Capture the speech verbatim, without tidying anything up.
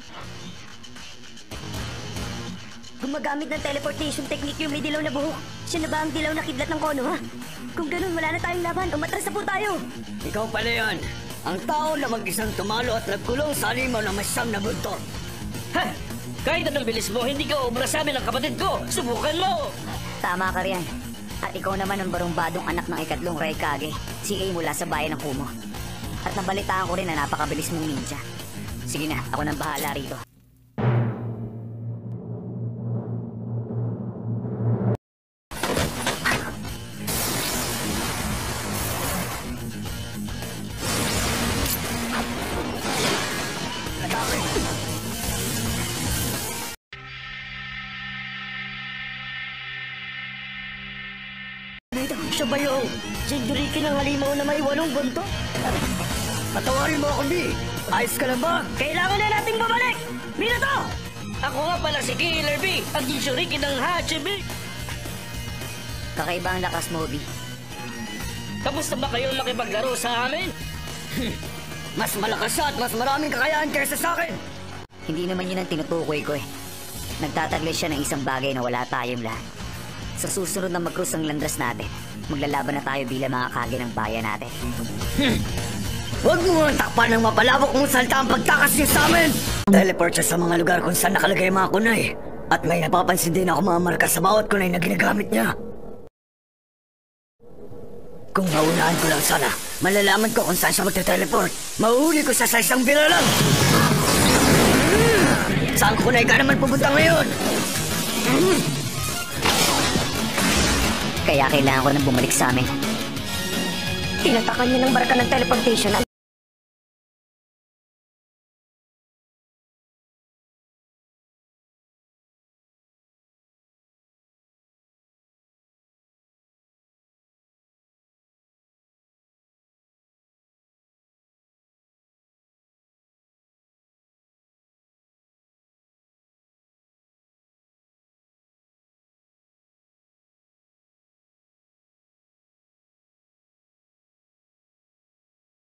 Gumagamit ng teleportation technique yung may dilaw na buhok. Siya na ba ang dilaw na kidlat ng Kono, ha? Kung ganun, wala na tayong laban. Umatras na po tayo. Ikaw pala yan. Ang tao na mag-isang tumalo at nagkulong sa alimaw na may siyam na buntot. Ha! Kahit anong bilis mo, hindi ka obra sa amin ng kapatid ko. Subukan mo! Tama ka riyan. At ikaw naman ang barumbadong anak ng ikatlong Raikage, si A mula sa bayan ng Kumo. At nabalitaan ko rin na napakabilis mong ninja. Sige na, ako nang bahala rito. Siya ba yung Jinjuriki ng halimaw na may walong buntot? Patawarin mo ako, Mi! Ayos ka lang ba? Kailangan na nating babalik! Minato! Ako nga pala si Killer B, ang Jinchuriki ng Hachibi! Kakaiba ang lakas mo, B. Kamusta ba kayong makipaglaro sa amin? Mas malakas siya at mas maraming kakayahan kaysa sa akin! Hindi naman yun ang tinutukoy ko eh. Nagtatagli siya ng isang bagay na wala tayong lahat. Sa susunod na mag-cruise ang landas natin, maglalaban na tayo bilang mga kage ng bayan natin. Hmm. Huwag mo ang takpan ng mapalabok mong salta ang pagtakas niya sa amin! Teleport siya sa mga lugar kung saan nakalagay mga kunay. At may napapansin din ako mga marka sa bawat kunay na ginagamit niya. Kung maunahan ko lang sana, malalaman ko kung saan siya magte-teleport. Mauhuli ko siya sa isang bira lang! Hmm. Saan kunay ka naman pupunta ngayon? Hmm. Kaya kailangan ko nang bumalik sa amin. Tinatakan niya ng barka ng teleportation at